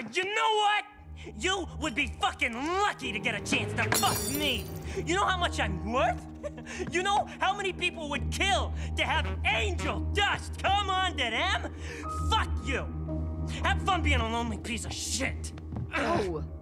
You know what? You would be fucking lucky to get a chance to fuck me. You know how much I'm worth? You know how many people would kill to have angel dust come onto them? Fuck you. Have fun being a lonely piece of shit. Oh.